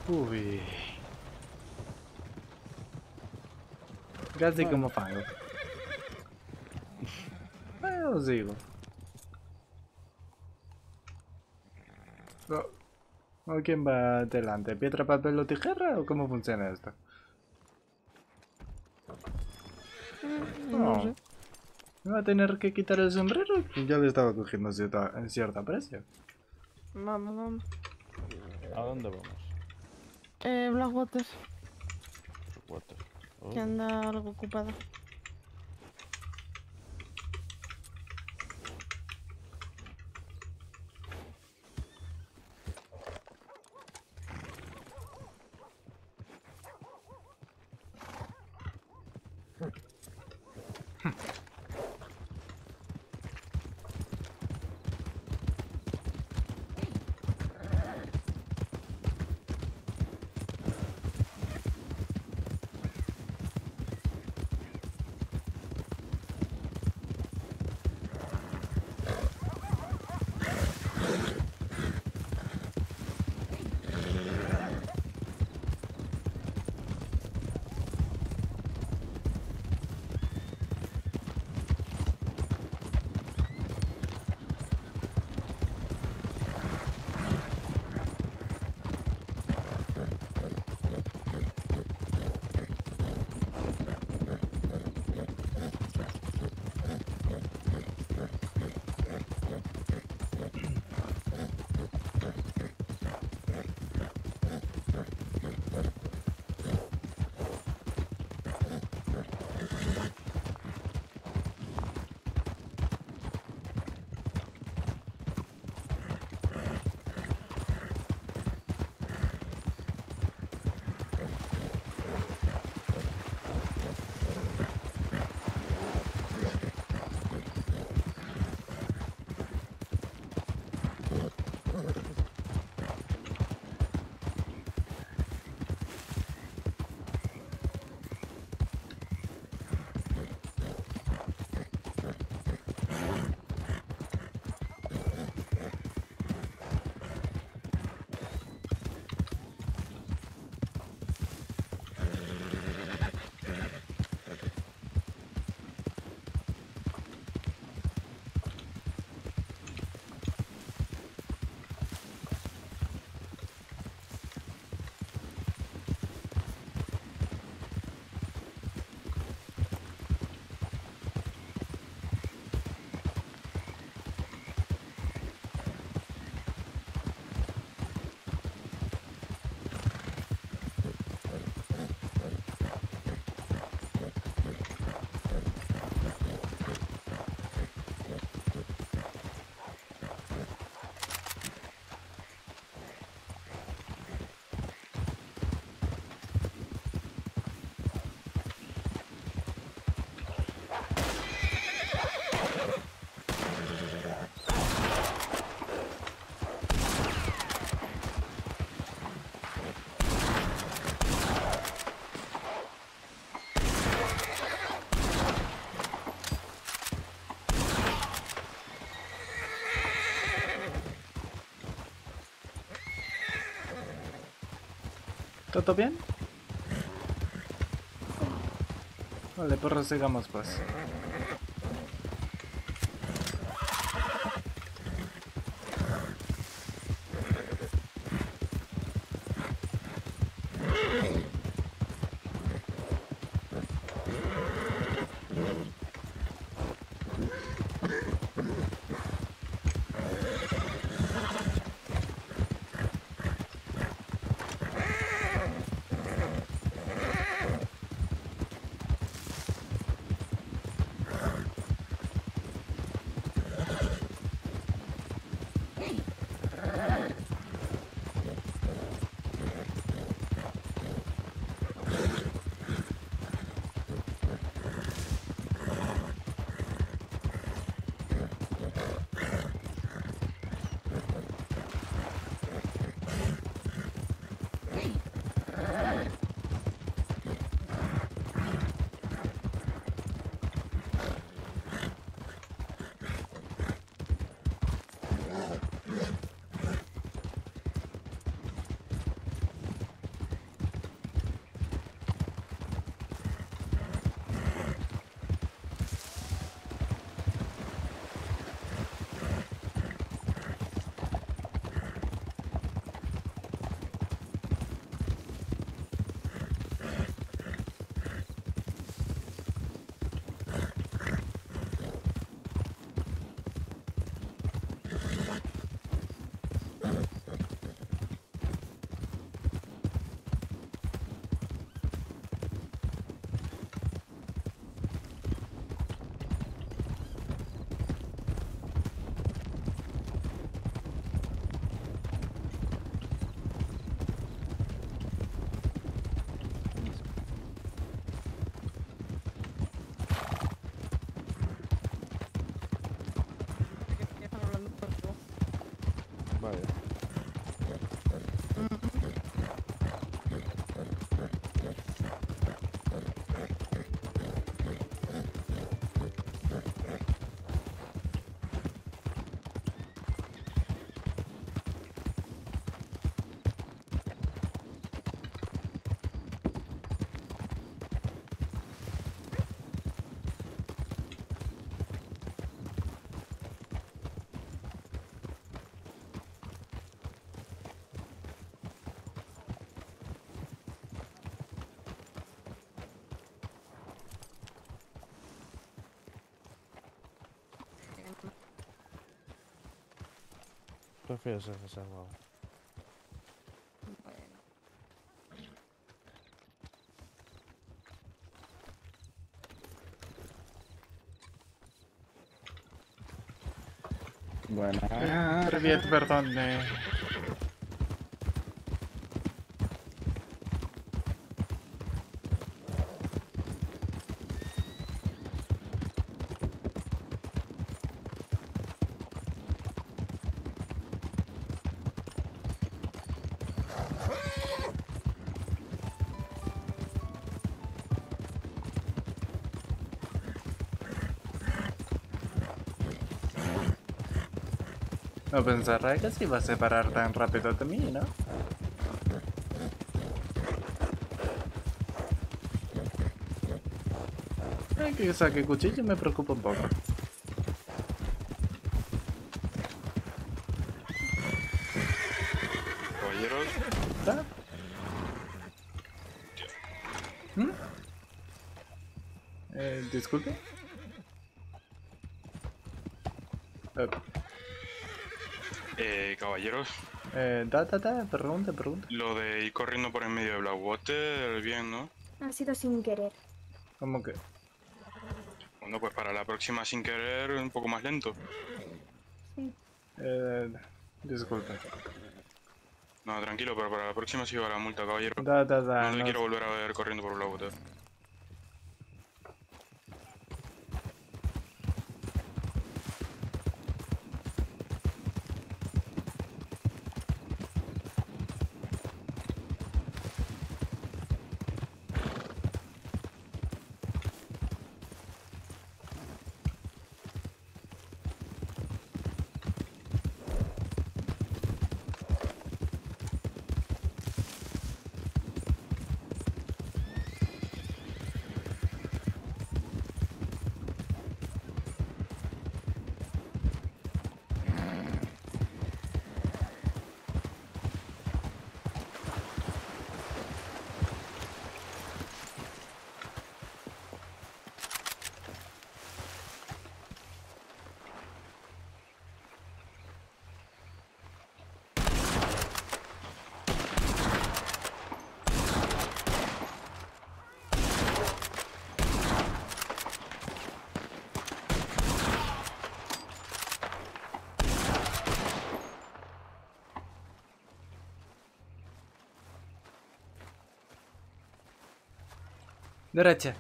Ui. Casi Bueno, como fango. Eu sigo. ¿O quién va adelante? ¿Piedra, papel o tijera? ¿O cómo funciona esto? no Oh, sé. ¿me va a tener que quitar el sombrero? Ya le estaba cogiendo cierta aprecio. Vamos, vamos. ¿A dónde vamos? Blackwater, Water. que Oh. anda algo ocupada. ¿Todo bien? Vale, pues sigamos pues. Vaya. Prefiero ser reservado. Bueno. Buena. Привет, perdón. No pensará que se iba a separar tan rápido de mí, ¿no? Que saque cuchillo me preocupa un poco. Caballeros, ¿Está? ¿Mm? Disculpe. caballeros, Pregunta, pregunta. lo de ir corriendo por en medio de Blackwater, bien, ¿no? Ha sido sin querer. ¿Cómo que? Bueno, pues para la próxima sin querer, un poco más lento. Sí. Disculpe. No, tranquilo, pero para la próxima sí va la multa, caballero. No No le no. quiero volver a ver corriendo por Blackwater. Derecha.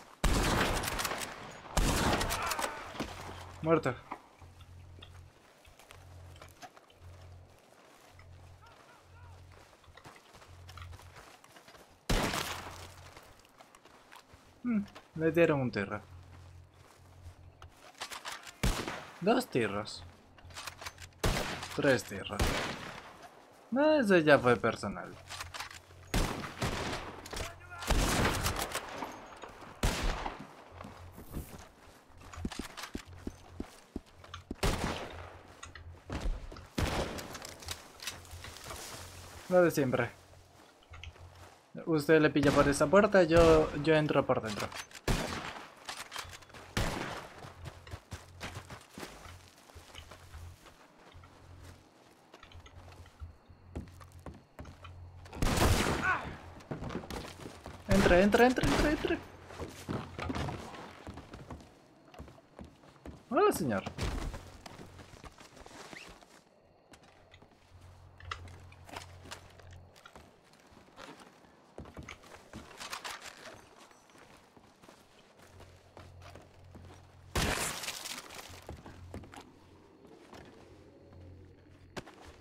Muerto. Le dieron un tiro. 2 tiros. 3 tiros. No, eso ya fue personal. Lo de siempre. Usted le pilla por esa puerta, yo entro por dentro. Entre. Hola, señor.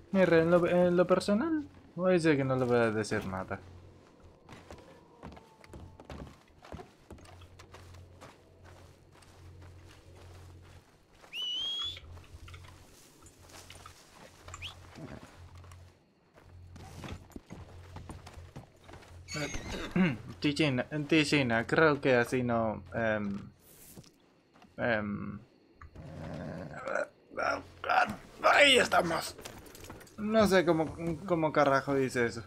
Mira, en lo personal, voy a decir que no le voy a decir nada. Tichina, creo que así no... ahí estamos. No sé cómo carajo dice eso.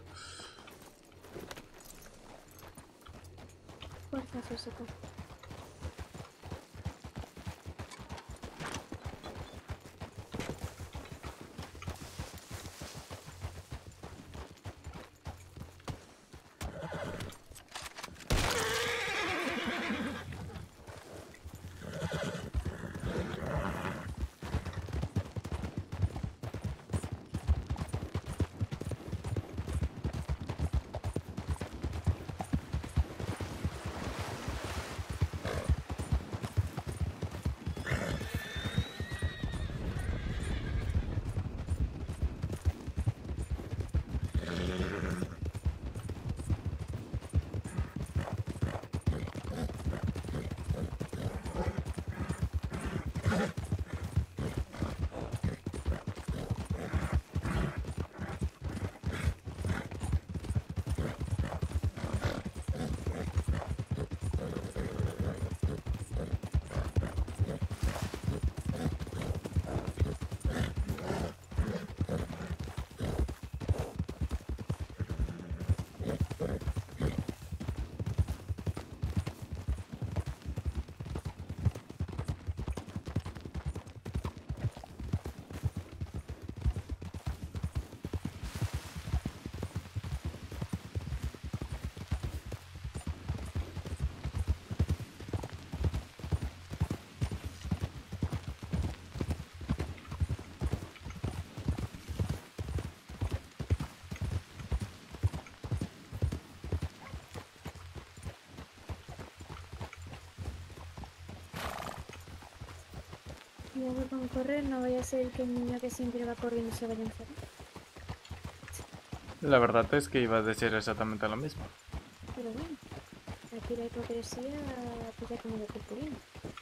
Fuerza, Suzuka. Cuidado con correr, no vaya a ser que el niño que siempre va corriendo se vaya a enfermar. La verdad es que iba a decir exactamente lo mismo. Pero bueno, aquí la hipocresía pilla como de purpurina.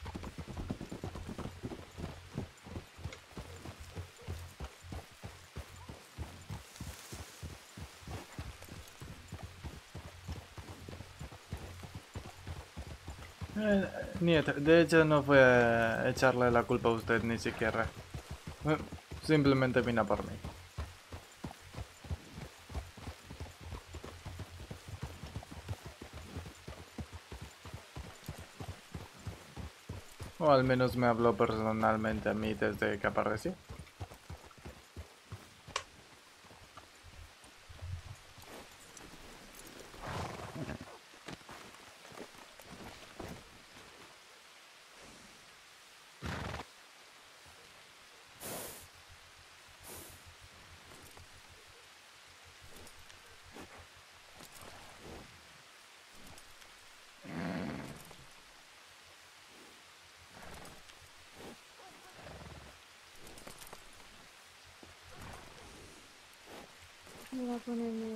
Nieto, de hecho no fue a echarle la culpa a usted ni siquiera. Eh, Simplemente vino por mí. O al menos me habló personalmente a mí desde que apareció. Me voy a ponerme...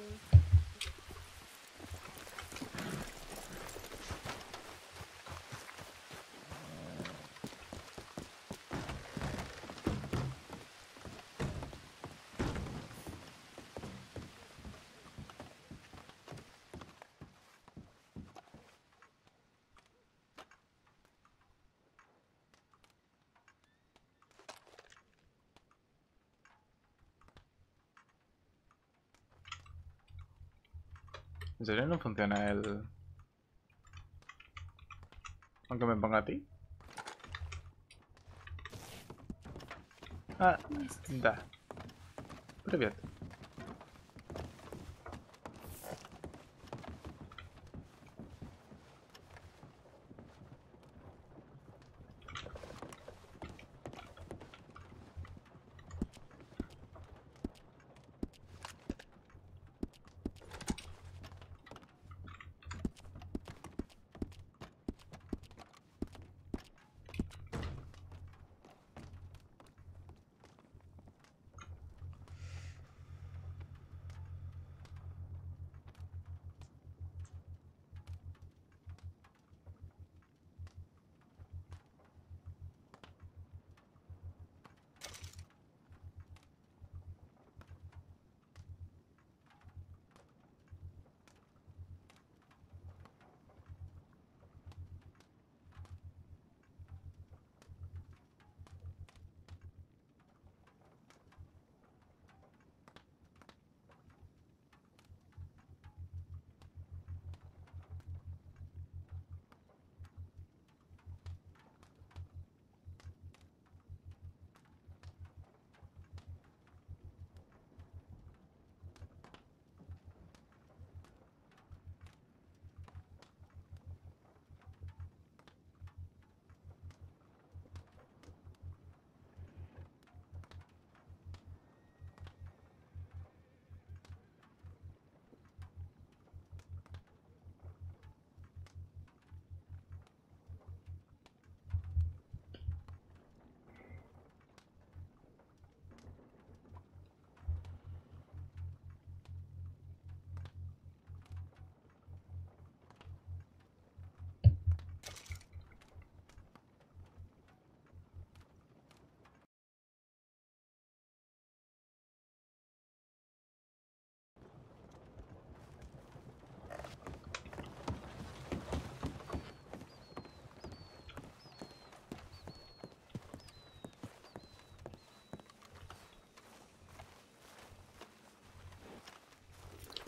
¿En serio no funciona el...? Aunque me ponga a ti. Ah, da. Привет.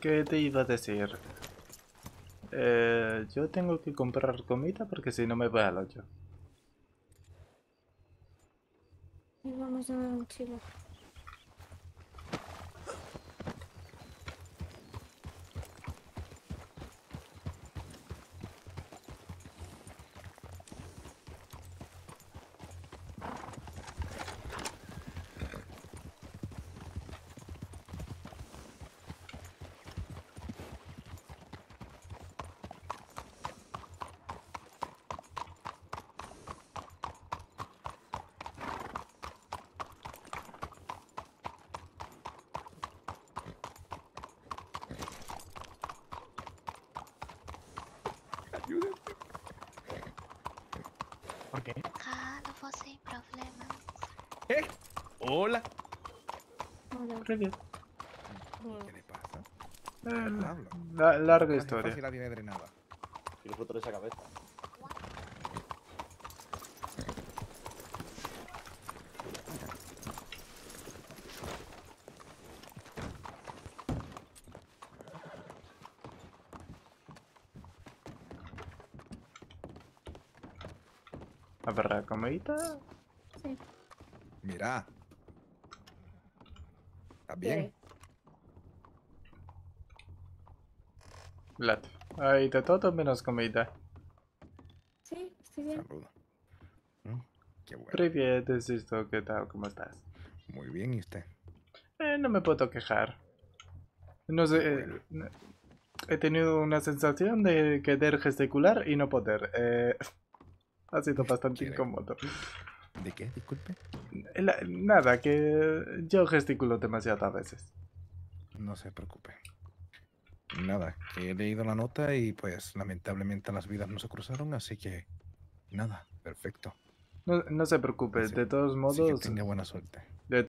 ¿Qué te iba a decir? Yo tengo que comprar comida porque si no me voy al hoyo. Y vamos a un chivo. ¿Por qué? Calvo sin problemas. Hola. Hola. Привет. ¿Qué le pasa? Eh, Pablo. larga La historia. jefa sí la tiene drenada. Quiero flotar esa cabeza. ¿Habrá comidita? Sí. Mira. ¿Estás bien? Vlad. Hay de todo menos comida. Sí, estoy bien. Saludos. Mm, Qué bueno. Привет, Desisto, ¿qué tal? ¿Cómo estás? Muy bien, ¿y usted? No me puedo quejar. No sé, Bueno. he tenido una sensación de querer gesticular y no poder. Ha sido bastante ¿Quiere? incómodo. ¿De qué? Disculpe. Nada, que yo gesticulo demasiado a veces. No se preocupe. Nada, que he leído la nota y pues lamentablemente las vidas no se cruzaron, así que nada, perfecto. No se preocupe, Así- de todos Así que modos, tenga buena suerte.